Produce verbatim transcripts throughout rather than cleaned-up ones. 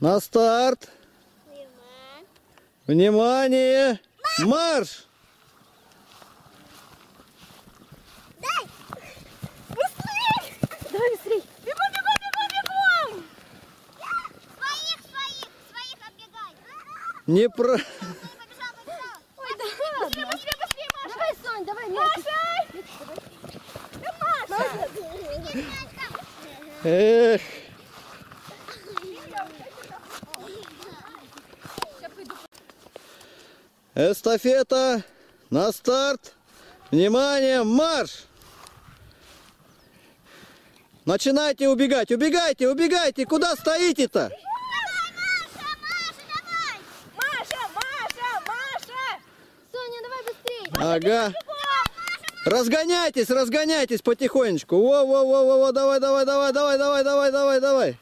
На старт. Внимание. Марш! Дай! Быстрей! Давай быстрей! Бегом, бегом, бегом, бегом! Своих, своих, своих оббегай! Не про... Побежал, побежал! Ой, да быстрее, быстрее, быстрее, Маша! Давай, Сонь, давай, Маша! Да, Маша! Эх. Эстафета. На старт. Внимание, марш! Начинайте убегать, убегайте, убегайте! Куда стоите-то? Давай, Маша, Маша, давай! Маша, Маша, Маша! Соня, давай быстрее! Ага. Разгоняйтесь, разгоняйтесь потихонечку. Во-во-во-во, давай, давай, давай, давай, давай, давай, давай, давай.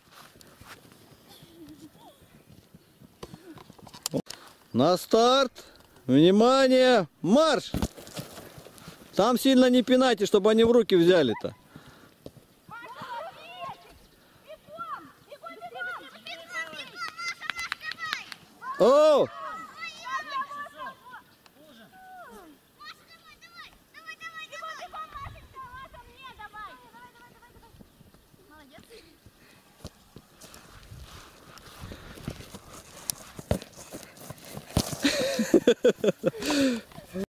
На старт. Внимание, марш! Там сильно не пинайте, чтобы они в руки взяли-то. О! Молодец.